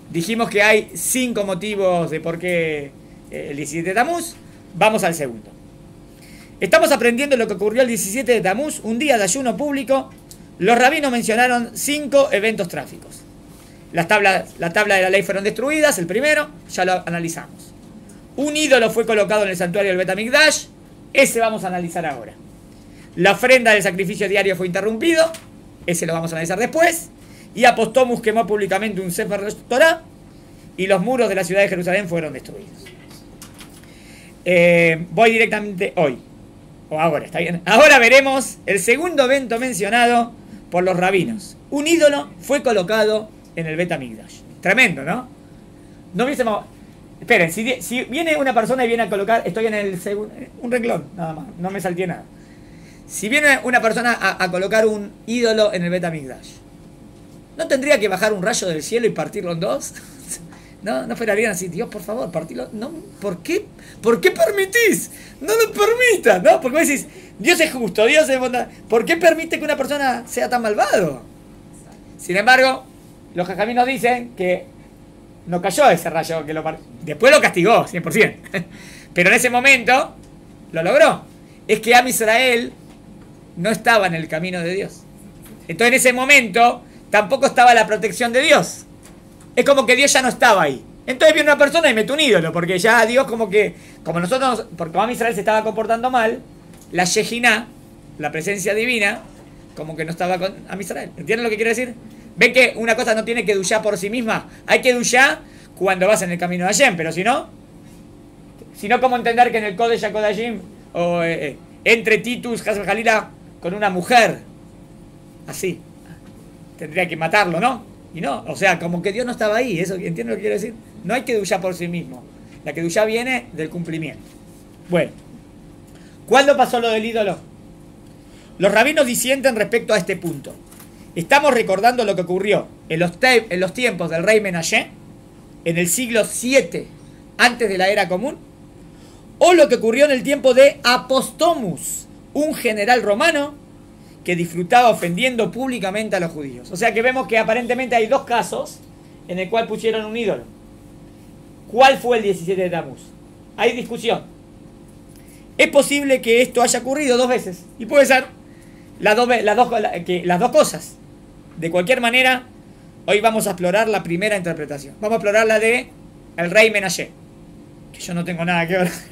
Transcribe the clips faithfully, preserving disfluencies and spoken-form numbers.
Dijimos que hay cinco motivos de por qué el diecisiete de Tamuz. Vamos al segundo. Estamos aprendiendo lo que ocurrió el diecisiete de Tamuz, un día de ayuno público. Los rabinos mencionaron cinco eventos trágicos. Las tablas, la tabla de la ley fueron destruidas, el primero, ya lo analizamos. Un ídolo fue colocado en el santuario del Bet HaMikdash, ese vamos a analizar ahora. La ofrenda del sacrificio diario fue interrumpido, ese lo vamos a analizar después. Y Apostomus quemó públicamente un Sefer Torah y los muros de la ciudad de Jerusalén fueron destruidos. Eh, voy directamente hoy, o ahora, ¿está bien? Ahora veremos el segundo evento mencionado por los rabinos. Un ídolo fue colocado en el Bet HaMikdash. Tremendo, ¿no? No hubiésemos... Esperen, si, si viene una persona y viene a colocar... Estoy en el segundo... Un renglón, nada más. No me salté nada. Si viene una persona a, a colocar un ídolo en el Bet HaMikdash, ¿no tendría que bajar un rayo del cielo y partirlo en dos? ¿No? ¿No esperarían así? Dios, por favor, partirlo... No, ¿por qué? ¿Por qué permitís? No lo permitas, ¿no? Porque vos decís, Dios es justo, Dios es bondad. ¿Por qué permite que una persona sea tan malvado? Sin embargo, los jajamí nos dicen que no cayó ese rayo, que lo después lo castigó, cien por ciento. Pero en ese momento lo logró. Es que Am Israel no estaba en el camino de Dios. Entonces en ese momento tampoco estaba la protección de Dios. Es como que Dios ya no estaba ahí. Entonces viene una persona y mete un ídolo, porque ya Dios como que, como nosotros, porque Am Israel se estaba comportando mal, la Shejiná, la presencia divina, como que no estaba con Am Israel. ¿Entienden lo que quiere decir? Ven que una cosa no tiene kedushá por sí misma. Hay kedushá cuando vas en el camino de Hashem, pero si no, si no, ¿cómo entender que en el Kodesh HaKodashim o eh, entre Titus, Hasel Jalila, con una mujer así, tendría que matarlo, ¿no? Y no, o sea, como que Dios no estaba ahí. ¿Eso entienden lo que quiero decir? No hay kedushá por sí mismo. La kedushá viene del cumplimiento. Bueno, ¿cuándo pasó lo del ídolo? Los rabinos disienten respecto a este punto. Estamos recordando lo que ocurrió en los, en los tiempos del rey Menashe, en el siglo siete antes de la era común, o lo que ocurrió en el tiempo de Apostomus, un general romano que disfrutaba ofendiendo públicamente a los judíos. O sea que vemos que aparentemente hay dos casos en el cual pusieron un ídolo. ¿Cuál fue el diecisiete de Tamuz? Hay discusión. Es posible que esto haya ocurrido dos veces, y puede ser las dos, las dos, que, las dos cosas. De cualquier manera, hoy vamos a explorar la primera interpretación. Vamos a explorar la de el rey Menashe, que yo no tengo nada que ver.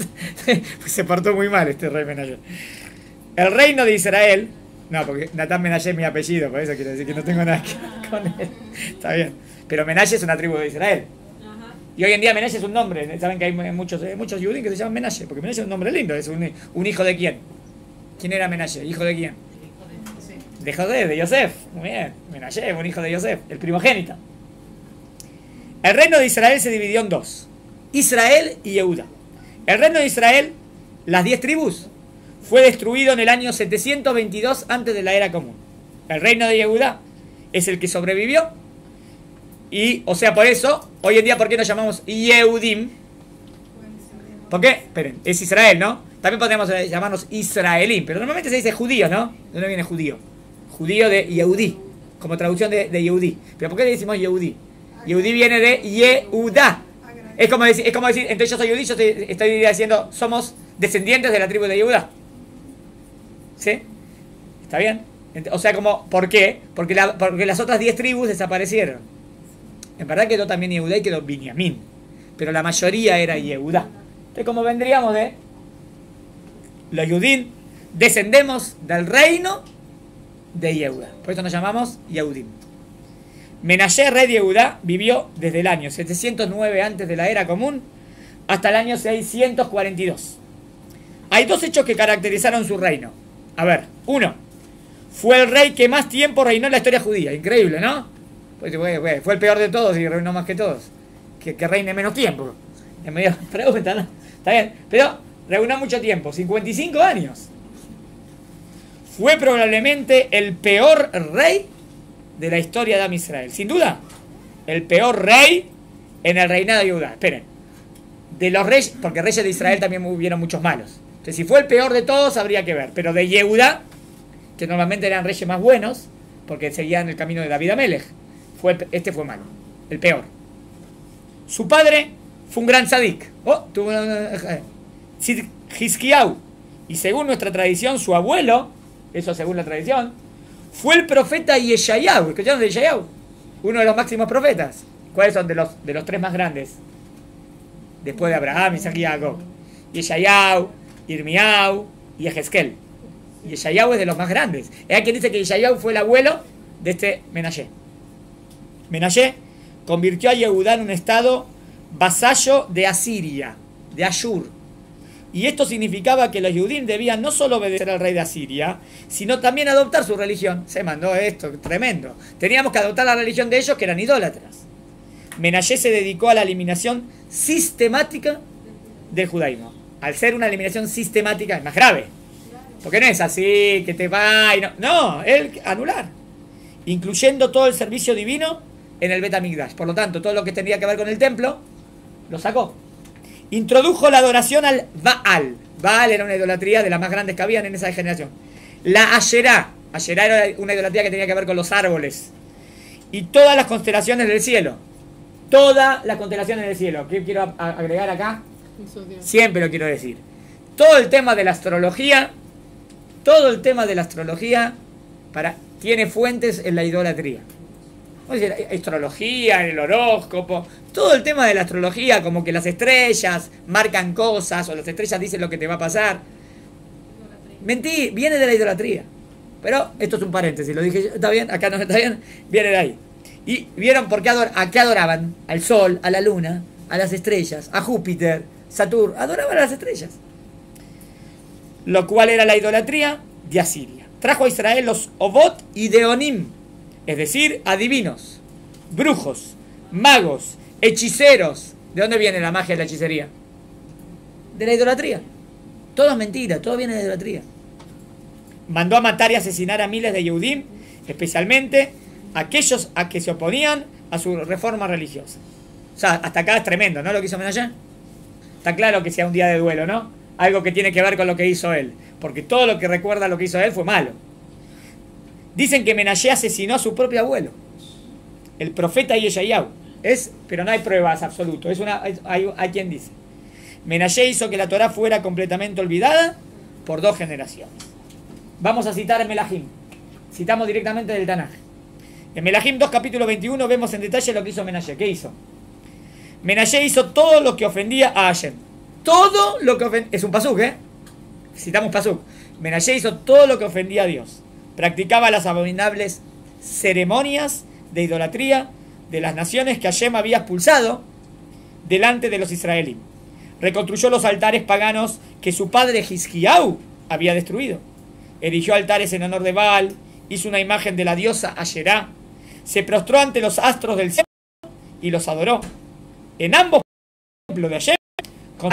Se portó muy mal este rey Menashe. El reino de Israel, no, porque Natán Menashe es mi apellido, por eso quiero decir que no tengo nada que ver con él. Está bien. Pero Menashe es una tribu de Israel. Y hoy en día Menashe es un nombre. Saben que hay muchos, muchos judíos que se llaman Menashe, porque Menashe es un nombre lindo. Es un, un hijo de quién. ¿Quién era Menashe? ¿Hijo de quién? De José, de Yosef. Muy bien. Menashe, un hijo de Yosef, el primogénito. El reino de Israel se dividió en dos: Israel y Yehuda. El reino de Israel, las diez tribus, fue destruido en el año setecientos veintidós antes de la era común. El reino de Yehuda es el que sobrevivió. Y, o sea, por eso, hoy en día, ¿por qué nos llamamos Yehudim? ¿Por qué? Esperen, es Israel, ¿no? También podríamos llamarnos israelín, pero normalmente se dice judío, ¿no? ¿De dónde viene judío? Judío de Yehudí, como traducción de, de Yehudí. ¿Pero por qué le decimos Yehudí? Yehudí viene de Yehuda. Es como decir, es como decir, entonces yo soy Yehudí, yo estoy, estoy diciendo, somos descendientes de la tribu de Yehuda. ¿Sí? ¿Está bien? O sea, como, ¿por qué? Porque, la, porque las otras diez tribus desaparecieron. En verdad quedó también Yehudá y quedó Binyamin, pero la mayoría era Yehudá. Entonces, como vendríamos de los Yehudim, descendemos del reino de Yehuda. Por eso nos llamamos Yehudim. Menashe, rey de Yehudá, vivió desde el año setecientos nueve antes de la era común hasta el año seiscientos cuarenta y dos. Hay dos hechos que caracterizaron su reino. A ver, uno, fue el rey que más tiempo reinó en la historia judía. Increíble, ¿no? Pues, fue el peor de todos y reinó más que todos. Que, que reine menos tiempo. En medio pregunta, ¿no? Está bien, pero reinó mucho tiempo, cincuenta y cinco años. Fue probablemente el peor rey de la historia de Am Israel. Sin duda, el peor rey en el reinado de Judá. Esperen, de los reyes, porque reyes de Israel también hubieron muchos malos. Entonces, si fue el peor de todos, habría que ver. Pero de Yehuda, que normalmente eran reyes más buenos, porque seguían el camino de David Amelech, fue, este fue malo, el peor. Su padre fue un gran tzadik. Oh, tuvo Hizkiyahu. Y según nuestra tradición, su abuelo, eso según la tradición, fue el profeta Yeshayahu. ¿Escucharon de Yeshayahu? Uno de los máximos profetas. ¿Cuáles son de los, de los tres más grandes? Después de Abraham, Isaac y Jacob. Yeshayahu, Irmiyahu y Ezequiel. Yeshayahu es de los más grandes. Hay quien dice que Yeshayahu fue el abuelo de este Menashe. Menashe convirtió a Yehudá en un estado vasallo de Asiria, de Ashur. Y esto significaba que los Yehudim debían no solo obedecer al rey de Asiria, sino también adoptar su religión. Se mandó esto, tremendo. Teníamos que adoptar la religión de ellos, que eran idólatras. Menashe se dedicó a la eliminación sistemática del judaísmo. Al ser una eliminación sistemática, es más grave. Porque no es así, que te va y no. No, él anular. Incluyendo todo el servicio divino en el Bet HaMikdash. Por lo tanto, todo lo que tenía que ver con el templo, lo sacó. Introdujo la adoración al Baal. Baal era una idolatría de las más grandes que habían en esa generación. La Asherá. Asherá era una idolatría que tenía que ver con los árboles. Y todas las constelaciones del cielo. Todas las constelaciones del cielo. ¿Qué quiero agregar acá? Siempre lo quiero decir. Todo el tema de la astrología, todo el tema de la astrología para, tiene fuentes en la idolatría. Vamos a decir, astrología, el horóscopo, todo el tema de la astrología, como que las estrellas marcan cosas, o las estrellas dicen lo que te va a pasar. Mentí, viene de la idolatría. Pero esto es un paréntesis, lo dije, ¿está bien? Acá no está bien, viene de ahí. Y vieron por qué ador a qué adoraban: al sol, a la luna, a las estrellas, a Júpiter, Saturno, adoraban a las estrellas. Lo cual era la idolatría de Asiria. Trajo a Israel los Obot y Deonim, es decir, adivinos, brujos, magos, hechiceros. ¿De dónde viene la magia y la hechicería? De la idolatría. Todo es mentira, todo viene de la idolatría. Mandó a matar y asesinar a miles de Yehudim, especialmente aquellos a que se oponían a su reforma religiosa. O sea, hasta acá es tremendo, ¿no? Lo que hizo Menashe. Está claro que sea un día de duelo, ¿no? Algo que tiene que ver con lo que hizo él. Porque todo lo que recuerda lo que hizo él fue malo. Dicen que Menashe asesinó a su propio abuelo, el profeta Yeshayahu. Es, pero no hay pruebas absolutas. Es una, hay, hay quien dice. Menashe hizo que la Torá fuera completamente olvidada por dos generaciones. Vamos a citar en Melahim. Citamos directamente del Tanaj. En Melahim dos, capítulo veintiuno, vemos en detalle lo que hizo Menashe. ¿Qué hizo? Menashe hizo todo lo que ofendía a Hashem. Todo lo que ofendía. Es un pasuk, ¿eh? Citamos pasuk. Menashe hizo todo lo que ofendía a Dios. Practicaba las abominables ceremonias de idolatría de las naciones que Hashem había expulsado delante de los israelíes. Reconstruyó los altares paganos que su padre Hizkiyahu había destruido. Erigió altares en honor de Baal. Hizo una imagen de la diosa Asherá. Se prostró ante los astros del cielo y los adoró. En ambos templos de Hashem, con...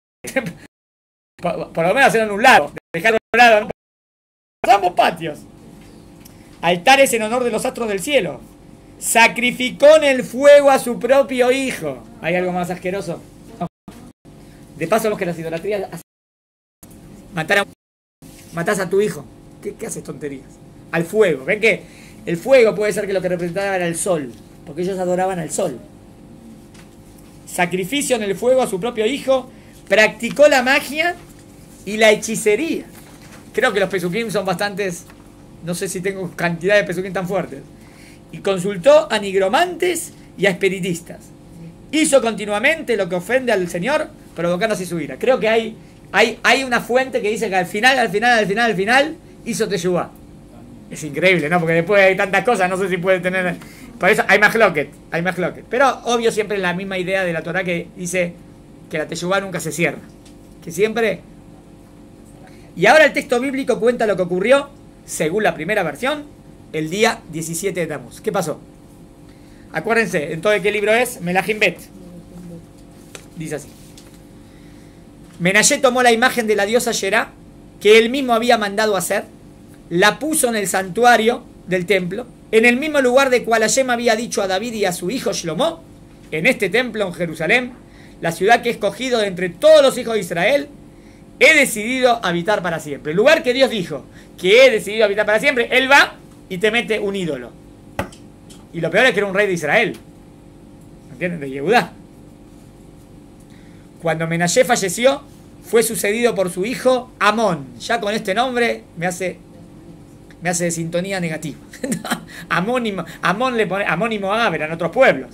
por, por lo menos eran un lado, dejaron un lado, ambos patios. Altares en honor de los astros del cielo. Sacrificó en el fuego a su propio hijo. ¿Hay algo más asqueroso? No. De paso, los que las idolatrías matar a, matás a tu hijo. ¿Qué, qué haces tonterías? Al fuego. ¿Ven que el fuego puede ser que lo que representaba era el sol? Porque ellos adoraban al sol. Sacrificio en el fuego a su propio hijo. Practicó la magia y la hechicería. Creo que los pesukim son bastantes. No sé si tengo cantidad de pesukim tan fuertes. Y consultó a nigromantes y a espiritistas. Hizo continuamente lo que ofende al Señor, provocando así su ira. Creo que hay, hay, hay una fuente que dice que al final, al final, al final, al final, hizo teshuvá. Es increíble, ¿no? Porque después hay tantas cosas, no sé si puede tener... Por eso hay mahloket, hay mahloket. Pero obvio siempre la misma idea de la Torá que dice que la teshuvá nunca se cierra. Que siempre... Y ahora el texto bíblico cuenta lo que ocurrió, según la primera versión, el día diecisiete de Tammuz. ¿Qué pasó? Acuérdense, ¿en todo qué libro es? Melahim Bet. Dice así. Menashe tomó la imagen de la diosa Asherá, que él mismo había mandado hacer, la puso en el santuario del templo, en el mismo lugar de cual Hashem había dicho a David y a su hijo Shlomo, en este templo en Jerusalén, la ciudad que he escogido de entre todos los hijos de Israel, he decidido habitar para siempre. El lugar que Dios dijo que he decidido habitar para siempre, él va y te mete un ídolo. Y lo peor es que era un rey de Israel. ¿Entienden? De Yehudá. Cuando Menashe falleció, fue sucedido por su hijo Amón. Ya con este nombre me hace, me hace de sintonía negativa. Amónimo, Amón le pone, Amón y Moab eran otros pueblos.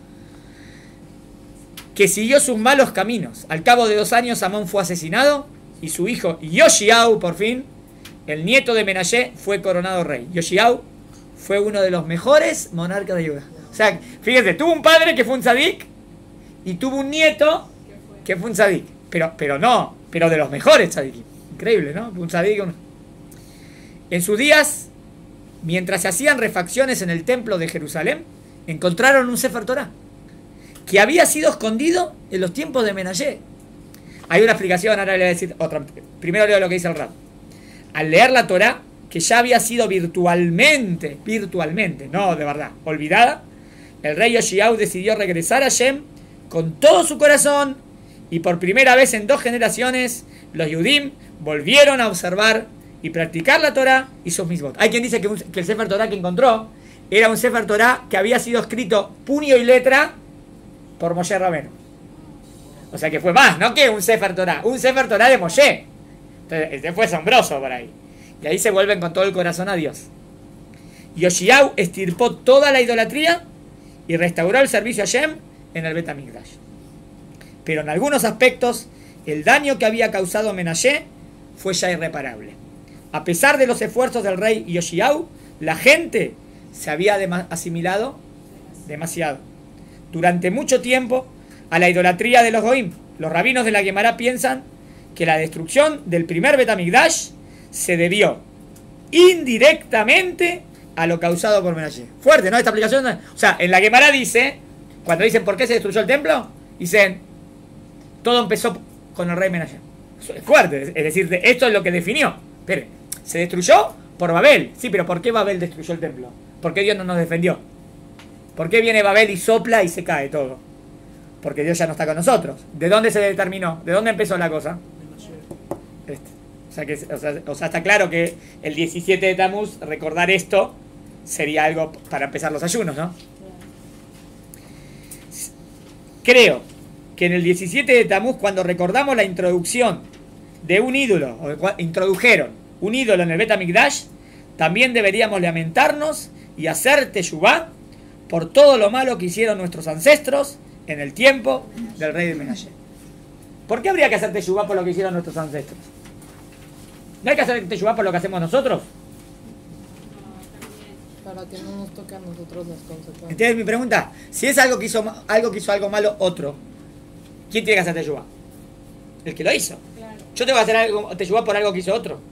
Que siguió sus malos caminos. Al cabo de dos años Amón fue asesinado y su hijo Yoshiau, por fin, el nieto de Menashe, fue coronado rey. Yoshiau fue uno de los mejores monarcas de Judá. O sea, fíjense, tuvo un padre que fue un tzadik y tuvo un nieto que fue un tzadik. Pero, pero no, pero de los mejores tzadikim. Increíble, ¿no? Un tzadik. Un... En sus días, mientras se hacían refacciones en el templo de Jerusalén, encontraron un Sefer Torah que había sido escondido en los tiempos de Menashe. Hay una explicación, ahora le voy a decir otra. Primero leo lo que dice el Rab. Al leer la Torah, que ya había sido virtualmente, virtualmente, no de verdad, olvidada, el rey Yoshiau decidió regresar a Shem con todo su corazón y por primera vez en dos generaciones los Yudim volvieron a observar y practicar la Torah y sus misbot. Hay quien dice que, un, que el Sefer Torah que encontró era un Sefer Torah que había sido escrito puño y letra por Moshe Rabenu. O sea que fue más, no que un Sefer Torah, un Sefer Torah de Moshe. Entonces, este fue asombroso por ahí. Y ahí se vuelven con todo el corazón a Dios. Yoshiau estirpó toda la idolatría y restauró el servicio a Shem en el Bet HaMikdash. Pero en algunos aspectos, el daño que había causado Menashe fue ya irreparable. A pesar de los esfuerzos del rey Yoshiau, la gente se había dema- asimilado demasiado. Durante mucho tiempo, a la idolatría de los Goim. Los rabinos de la Gemara piensan que la destrucción del primer Bet HaMikdash se debió indirectamente a lo causado por Menashe. Fuerte, ¿no? Esta aplicación. O sea, en la Gemara dice, cuando dicen por qué se destruyó el templo, dicen, todo empezó con el rey Menashe. Eso es fuerte, es decir, esto es lo que definió. Pero, se destruyó por Babel. Sí, pero ¿por qué Babel destruyó el templo? ¿Por qué Dios no nos defendió? ¿Por qué viene Babel y sopla y se cae todo? Porque Dios ya no está con nosotros. ¿De dónde se determinó? ¿De dónde empezó la cosa? Este. O sea, que, o, sea, o sea, está claro que el diecisiete de Tamuz, recordar esto, sería algo para empezar los ayunos, ¿no? Creo que en el diecisiete de Tamuz, cuando recordamos la introducción de un ídolo, o introdujeron un ídolo en el Bet HaMikdash, también deberíamos lamentarnos y hacer teshuvá por todo lo malo que hicieron nuestros ancestros en el tiempo del rey de Menashe. ¿Por qué habría que hacer teshuvá por lo que hicieron nuestros ancestros? ¿No hay que hacer teshuvá por lo que hacemos nosotros? Para que no nos toque a nosotros las consecuencias. Entonces mi pregunta, si es algo que hizo algo que hizo algo malo otro, ¿quién tiene que hacer teshuvá? El que lo hizo. Claro. Yo tengo que hacer algo, teshuvá por algo que hizo otro.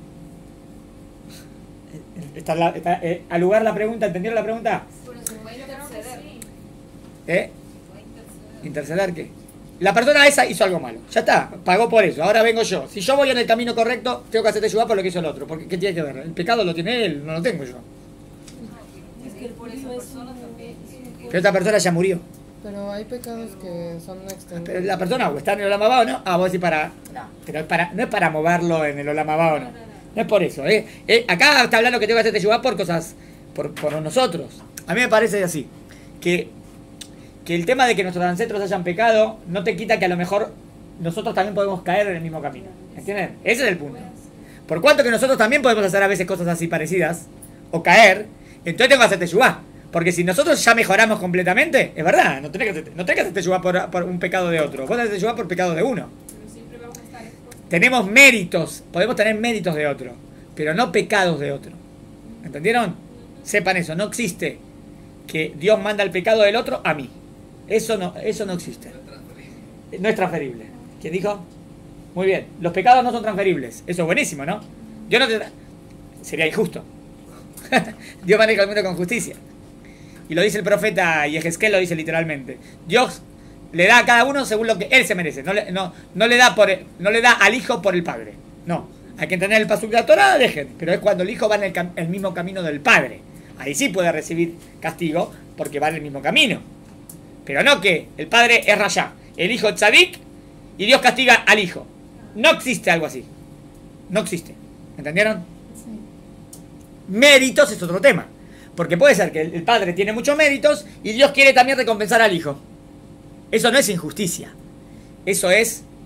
Está, la, está eh, al lugar la pregunta, ¿entendieron la pregunta? Pero se puede interceder. ¿Eh? ¿Interceder qué? La persona esa hizo algo malo. Ya está, pagó por eso. Ahora vengo yo. Si yo voy en el camino correcto, tengo que hacer teshuvá por lo que hizo el otro. Porque, ¿qué tiene que ver? El pecado lo tiene él, no lo tengo yo. Es que por esa persona también. Pero esta persona ya murió. Pero hay pecados que son extendidos. Pero la persona o está en el Olam Haba o no. Ah, vos decís para... No, pero es para, no es para moverlo en el Olam Haba o no. No es por eso. ¿eh? Eh, acá está hablando que tengo que hacer teshuvá por cosas... Por, por nosotros. A mí me parece así. Que... que el tema de que nuestros ancestros hayan pecado no te quita que a lo mejor nosotros también podemos caer en el mismo camino. ¿Entienden? Ese es el punto. Por cuanto que nosotros también podemos hacer a veces cosas así parecidas, o caer, entonces tengo que hacer teshuvá. Porque si nosotros ya mejoramos completamente, es verdad, no tenés que hacer, no tenés que hacer teshuvá por, por un pecado de otro. Vos haces teshuvá por pecado de uno. Pero siempre vamos a estar expuestos. Tenemos méritos, podemos tener méritos de otro, pero no pecados de otro. ¿Entendieron? Sepan eso, no existe que Dios manda el pecado del otro a mí. Eso no, eso no existe. No es transferible. ¿Quién dijo? Muy bien. Los pecados no son transferibles. Eso es buenísimo, ¿no? Dios no te... Sería injusto. Dios maneja el mundo con justicia. Y lo dice el profeta y Ezequiel lo dice literalmente. Dios le da a cada uno según lo que él se merece. No le, no, no le da por el, no le da al hijo por el padre. No. Hay que entender el pasuk de la Torah, dejen. Pero es cuando el hijo va en el, cam el mismo camino del padre. Ahí sí puede recibir castigo porque va en el mismo camino. Pero no que el padre es rayá, el hijo es tzadik y Dios castiga al hijo. No existe algo así. No existe. ¿Entendieron? Sí. Méritos es otro tema. Porque puede ser que el padre tiene muchos méritos y Dios quiere también recompensar al hijo. Eso no es injusticia. Eso es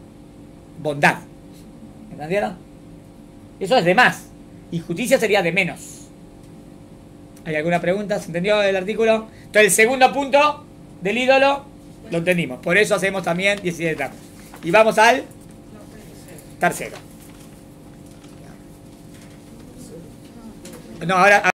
bondad. ¿Entendieron? Eso es de más. Y justicia sería de menos. ¿Hay alguna pregunta? ¿Se entendió el artículo? Entonces el segundo punto del ídolo lo entendimos. Por eso hacemos también diecisiete etapos. Y vamos al tercero. No, ahora...